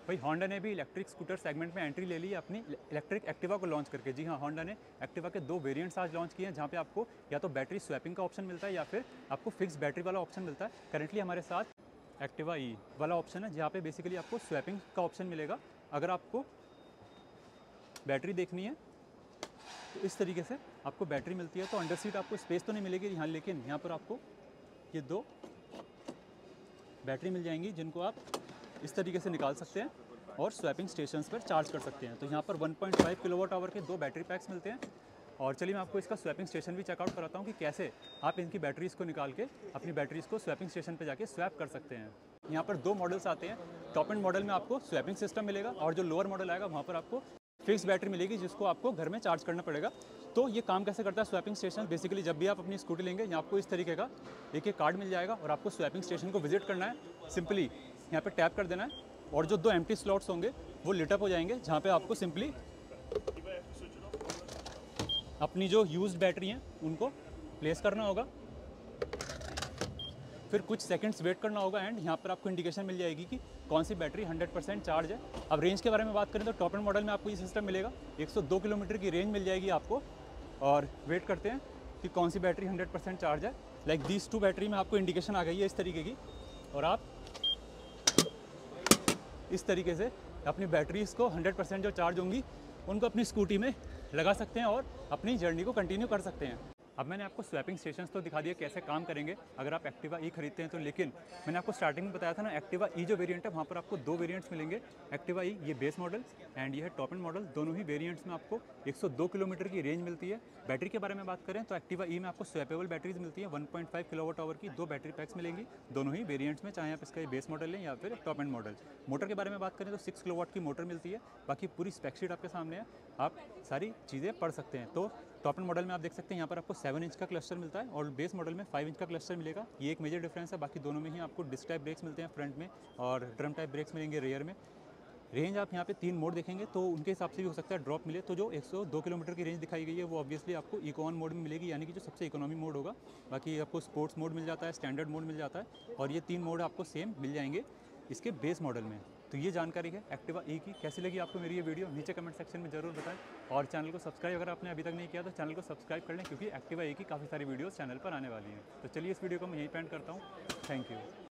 भाई होंडा ने भी इलेक्ट्रिक स्कूटर सेगमेंट में एंट्री ले ली है अपनी इलेक्ट्रिक एक्टिवा को लॉन्च करके। जी हाँ, होंडा ने एक्टिवा के 2 वेरिएंट्स आज लॉन्च किए हैं, जहाँ पे आपको या तो बैटरी स्वैपिंग का ऑप्शन मिलता है या फिर आपको फिक्स बैटरी वाला ऑप्शन मिलता है। करेंटली हमारे साथ एक्टिवा ई वाला ऑप्शन है, जहाँ पे बेसिकली आपको स्वैपिंग का ऑप्शन मिलेगा। अगर आपको बैटरी देखनी है तो इस तरीके से आपको बैटरी मिलती है। तो अंडर सीट आपको स्पेस तो नहीं मिलेगी यहाँ, लेकिन यहाँ पर आपको ये 2 बैटरी मिल जाएंगी, जिनको आप इस तरीके से निकाल सकते हैं और स्वैपिंग स्टेशंस पर चार्ज कर सकते हैं। तो यहाँ पर 1.5 किलोवाट आवर के 2 बैटरी पैक्स मिलते हैं। और चलिए मैं आपको इसका स्वैपिंग स्टेशन भी चेकआउट कराता हूँ कि कैसे आप इनकी बैटरीज़ को निकाल के अपनी बैटरीज़ को स्वैपिंग स्टेशन पर जाके स्वैप कर सकते हैं। यहाँ पर 2 मॉडल्स आते हैं। टॉप एंड मॉडल में आपको स्वैपिंग सिस्टम मिलेगा और जो लोअर मॉडल आएगा वहाँ पर आपको फिक्स बैटरी मिलेगी, जिसको आपको घर में चार्ज करना पड़ेगा। तो ये काम कैसे करता है स्वैपिंग स्टेशन? बेसिकली जब भी आप अपनी स्कूटी लेंगे, यहाँ आपको इस तरीके का एक कार्ड मिल जाएगा और आपको स्वैपिंग स्टेशन को विजिट करना है। सिंपली यहाँ पे टैप कर देना है और जो 2 एम्प्टी स्लॉट्स होंगे वो लिटअप हो जाएंगे, जहाँ पे आपको सिंपली अपनी जो यूज्ड बैटरी हैं उनको प्लेस करना होगा, फिर कुछ सेकंड्स वेट करना होगा एंड यहाँ पर आपको इंडिकेशन मिल जाएगी कि कौन सी बैटरी 100% चार्ज है। अब रेंज के बारे में बात करें तो टॉप एंड मॉडल में आपको ये सिस्टम मिलेगा, 102 किलोमीटर की रेंज मिल जाएगी आपको। और वेट करते हैं कि कौन सी बैटरी 100% चार्ज है। लाइक दीज 2 बैटरी में आपको इंडिकेशन आ गई है इस तरीके की, और आप इस तरीके से अपनी बैटरीज़ को 100% जो चार्ज होंगी उनको अपनी स्कूटी में लगा सकते हैं और अपनी जर्नी को कंटिन्यू कर सकते हैं। अब मैंने आपको स्वैपिंग स्टेशंस तो दिखा दिया कैसे काम करेंगे अगर आप एक्टिवा ई खरीदते हैं तो, लेकिन मैंने आपको स्टार्टिंग में बताया था ना, एक्टिवा ई जो वेरिएंट है वहाँ पर आपको 2 वेरिएंट्स मिलेंगे। एक्टिवा ई ये बेस मॉडल एंड ये है टॉप एंड मॉडल। दोनों ही वेरिएंट्स में आपको 102 किलोमीटर की रेंज मिलती है। बैटरी के बारे में बात करें तो एक्टिवा ई में आपको स्वैपेबल बैटरीज मिलती है, 1.5 किलोवाट आवर की 2 बैटरी पैक्स मिलेंगी दोनों ही वेरिएंट्स में, चाहे आप इसका बेस मॉडल लें या फिर टॉप एंड मॉडल। मोटर के बारे में बात करें तो 6 किलोवाट की मोटर मिलती है। बाकी पूरी स्पेक शीट आपके सामने है, आप सारी चीज़ें पढ़ सकते हैं। तो टॉप एंड मॉडल में आप देख सकते हैं यहाँ पर आपको 7 इंच का क्लस्टर मिलता है और बेस मॉडल में 5 इंच का क्लस्टर मिलेगा। ये एक मेजर डिफरेंस है। बाकी दोनों में ही आपको डिस्क टाइप ब्रेक्स मिलते हैं फ्रंट में और ड्रम टाइप ब्रेक्स मिलेंगे रेयर में। रेंज आप यहाँ पे 3 मोड देखेंगे तो उनके हिसाब से भी हो सकता है ड्रॉप मिले। तो जो 102 किलोमीटर की रेंज दिखाई गई है वो ऑब्वियसली आपको इको ऑन मोड में मिलेगी, यानी कि जो सबसे इकोनॉमी मोड होगा। बाकी आपको स्पोर्ट्स मोड मिल जाता है, स्टैंडर्ड मोड मिल जाता है, और ये 3 मोड आपको सेम मिल जाएंगे इसके बेस मॉडल में। तो ये जानकारी है एक्टिवा ई की। कैसी लगी आपको मेरी ये वीडियो नीचे कमेंट सेक्शन में ज़रूर बताएं, और चैनल को सब्सक्राइब अगर आपने अभी तक नहीं किया तो चैनल को सब्सक्राइब कर लें, क्योंकि एक्टिवा ई की काफ़ी सारी वीडियोस चैनल पर आने वाली हैं। तो चलिए इस वीडियो को मैं यहीं पे एंड करता हूँ। Thank you.